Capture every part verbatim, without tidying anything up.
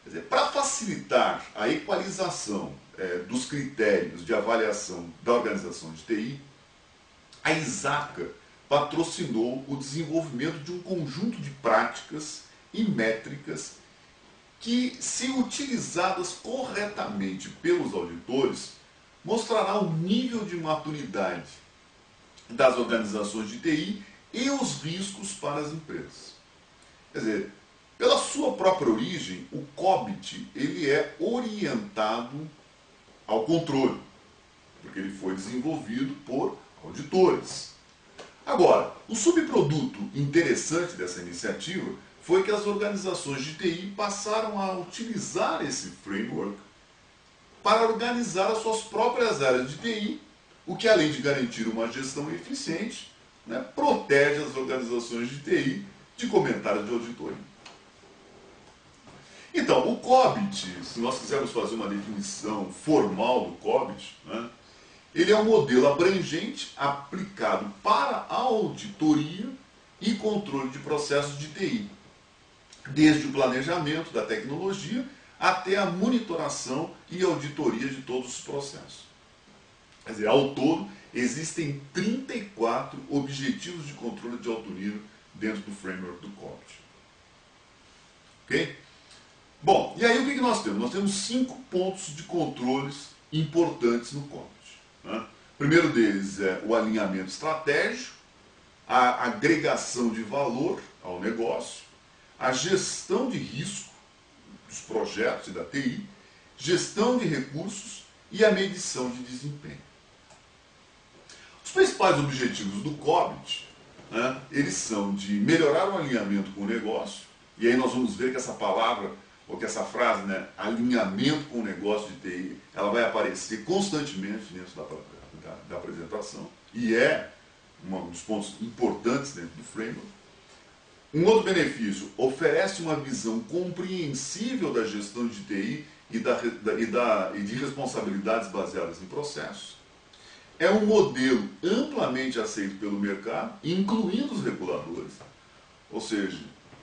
Quer dizer, para facilitar a equalização é, dos critérios de avaliação da organização de T I, a ISACA patrocinou o desenvolvimento de um conjunto de práticas e métricas que, se utilizadas corretamente pelos auditores, mostrará o nível de maturidade das organizações de T I e os riscos para as empresas. Quer dizer, pela sua própria origem, o COBIT ele é orientado ao controle, porque ele foi desenvolvido por auditores. Agora, o subproduto interessante dessa iniciativa foi que as organizações de T I passaram a utilizar esse framework para organizar as suas próprias áreas de T I, o que, além de garantir uma gestão eficiente, né, protege as organizações de T I de comentários de auditoria. Então, o COBIT, se nós quisermos fazer uma definição formal do COBIT, né, ele é um modelo abrangente aplicado para a auditoria e controle de processos de T I, desde o planejamento da tecnologia até a monitoração e auditoria de todos os processos. Quer dizer, ao todo, existem trinta e quatro objetivos de controle de alto nível dentro do framework do COBIT. Ok? Bom, e aí o que nós temos? Nós temos cinco pontos de controles importantes no COBIT. Né? O primeiro deles é o alinhamento estratégico, a agregação de valor ao negócio, a gestão de risco dos projetos e da T I, gestão de recursos e a medição de desempenho. Os principais objetivos do COBIT, né, eles são de melhorar o alinhamento com o negócio, e aí nós vamos ver que essa palavra, ou que essa frase, né, alinhamento com o negócio de T I, ela vai aparecer constantemente dentro da, da, da apresentação, e é um dos pontos importantes dentro do framework. Um outro benefício, oferece uma visão compreensível da gestão de T I e, da, da, e, da, e de responsabilidades baseadas em processos. É um modelo amplamente aceito pelo mercado, incluindo os reguladores. Ou seja,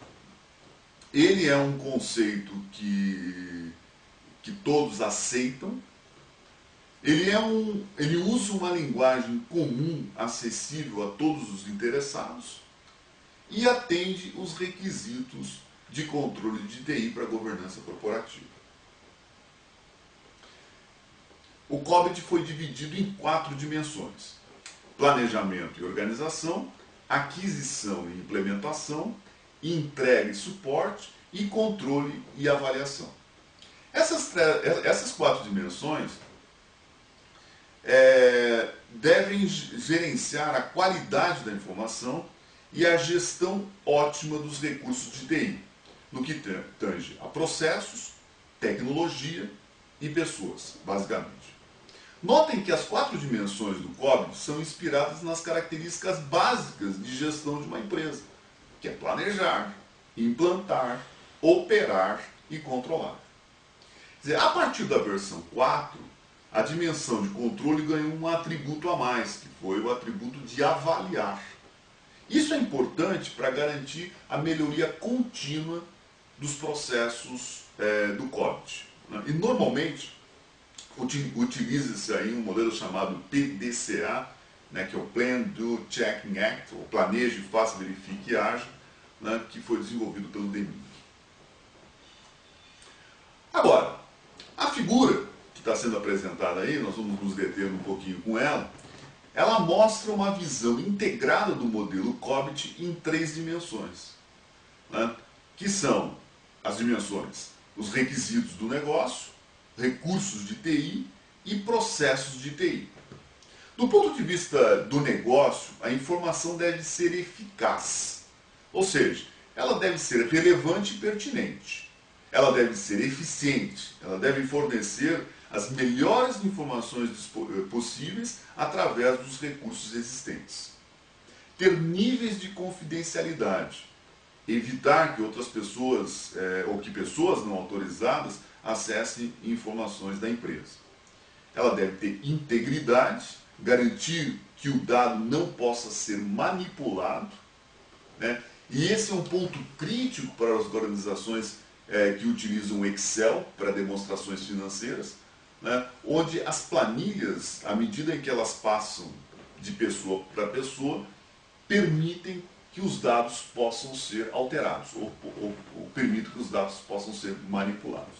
ele é um conceito que, que todos aceitam. Ele, é um, ele usa uma linguagem comum, acessível a todos os interessados e atende os requisitos de controle de T I para a governança corporativa. O COBIT foi dividido em quatro dimensões: planejamento e organização, aquisição e implementação, entrega e suporte e controle e avaliação. Essas, essas quatro dimensões é, devem gerenciar a qualidade da informação e a gestão ótima dos recursos de T I, no que tange a processos, tecnologia e pessoas, basicamente. Notem que as quatro dimensões do COBIT são inspiradas nas características básicas de gestão de uma empresa, que é planejar, implantar, operar e controlar. Quer dizer, a partir da versão quatro, a dimensão de controle ganhou um atributo a mais, que foi o atributo de avaliar. Isso é importante para garantir a melhoria contínua dos processos é, do COBIT. Né? E normalmente utiliza-se aí um modelo chamado P D C A, né, que é o Plan, Do, Check and Act, ou Planeje, Faça, Verifique e Haja, né, que foi desenvolvido pelo D M I C. Agora, a figura que está sendo apresentada aí, nós vamos nos deter um pouquinho com ela, ela mostra uma visão integrada do modelo COBIT em três dimensões, né, que são as dimensões, os requisitos do negócio, recursos de T I e processos de T I. Do ponto de vista do negócio, a informação deve ser eficaz, ou seja, ela deve ser relevante e pertinente, ela deve ser eficiente, ela deve fornecer as melhores informações possíveis através dos recursos existentes. Ter níveis de confidencialidade, evitar que outras pessoas, é, ou que pessoas não autorizadas, acessem informações da empresa. Ela deve ter integridade, garantir que o dado não possa ser manipulado, né? E esse é um ponto crítico para as organizações é, que utilizam Excel para demonstrações financeiras, né, onde as planilhas, à medida em que elas passam de pessoa para pessoa, permitem que os dados possam ser alterados, ou, ou, ou permitem que os dados possam ser manipulados.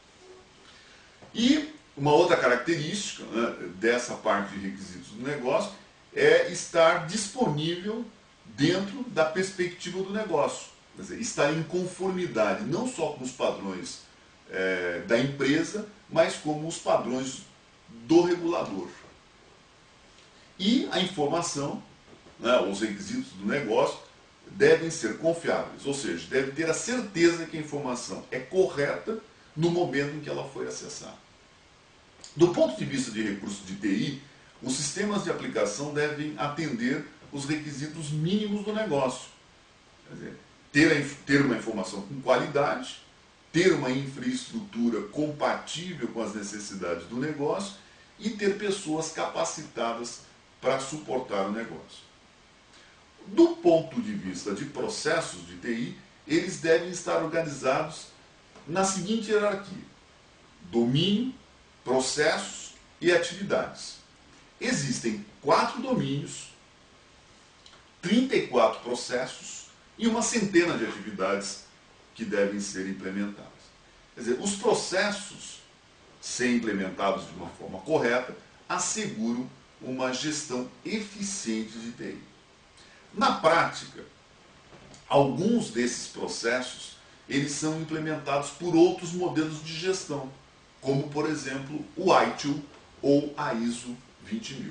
E uma outra característica, né, dessa parte de requisitos do negócio é estar disponível dentro da perspectiva do negócio. Quer dizer, estar em conformidade não só com os padrões é, da empresa, mas como os padrões do regulador. E a informação, né, os requisitos do negócio, devem ser confiáveis, ou seja, deve ter a certeza que a informação é correta no momento em que ela foi acessada. Do ponto de vista de recursos de T I, os sistemas de aplicação devem atender os requisitos mínimos do negócio. Quer dizer, ter, ter uma informação com qualidade, ter uma infraestrutura compatível com as necessidades do negócio e ter pessoas capacitadas para suportar o negócio. Do ponto de vista de processos de T I, eles devem estar organizados na seguinte hierarquia: domínio, processos e atividades. Existem quatro domínios, trinta e quatro processos e uma centena de atividades que devem ser implementadas. Quer dizer, os processos, se implementados de uma forma correta, asseguram uma gestão eficiente de T I. Na prática, alguns desses processos eles são implementados por outros modelos de gestão, como, por exemplo, o I T I L ou a ISO vinte mil.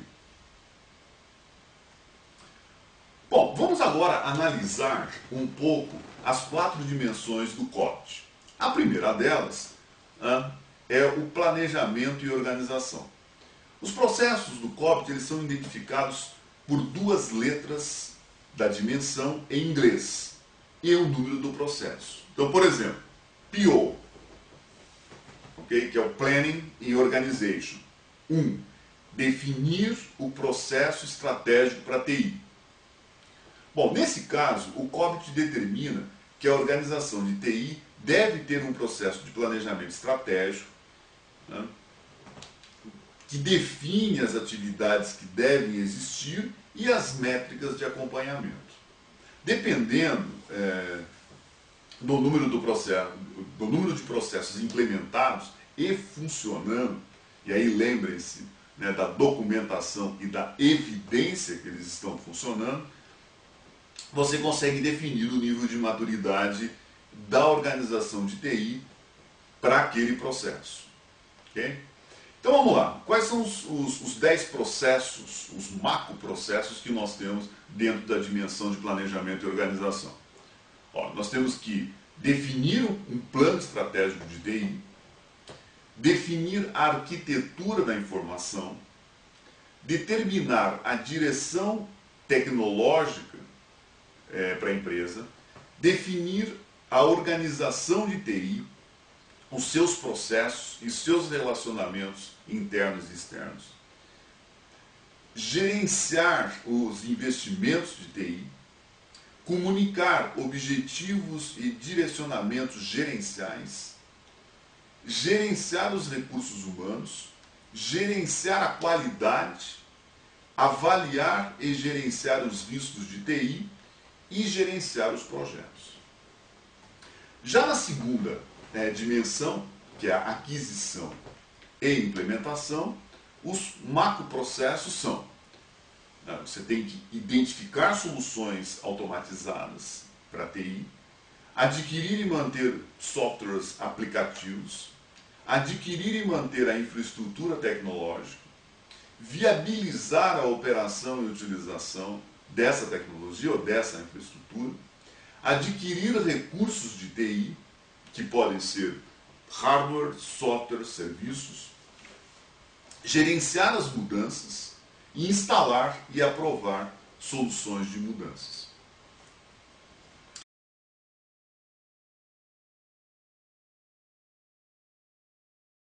Bom, vamos agora analisar um pouco as quatro dimensões do C O B T. A primeira delas ah, é o planejamento e organização. Os processos do C O B T eles são identificados por duas letras da dimensão em inglês e o número do processo. Então, por exemplo, P O, okay, que é o Planning and Organization. um. Definir o processo estratégico para T I. Bom, nesse caso, o C O B T determina que a organização de T I deve ter um processo de planejamento estratégico, né, que define as atividades que devem existir e as métricas de acompanhamento. Dependendo é, do, número do, processo, do número de processos implementados e funcionando, e aí lembrem-se, né, da documentação e da evidência que eles estão funcionando, você consegue definir o nível de maturidade da organização de T I para aquele processo. Okay? Então vamos lá, quais são os, os, os dez processos, os macroprocessos que nós temos dentro da dimensão de planejamento e organização? Ó, nós temos que definir um plano estratégico de T I, definir a arquitetura da informação, determinar a direção tecnológica é, para a empresa, definir a organização de T I, os seus processos e seus relacionamentos internos e externos, gerenciar os investimentos de T I, comunicar objetivos e direcionamentos gerenciais, gerenciar os recursos humanos, gerenciar a qualidade, avaliar e gerenciar os riscos de T I e gerenciar os projetos. Já na segunda né, dimensão, que é a aquisição e implementação, os macroprocessos são: né, você tem que identificar soluções automatizadas para T I, adquirir e manter softwares aplicativos, adquirir e manter a infraestrutura tecnológica, viabilizar a operação e utilização dessa tecnologia ou dessa infraestrutura, adquirir recursos de T I, que podem ser hardware, software, serviços, gerenciar as mudanças e instalar e aprovar soluções de mudanças.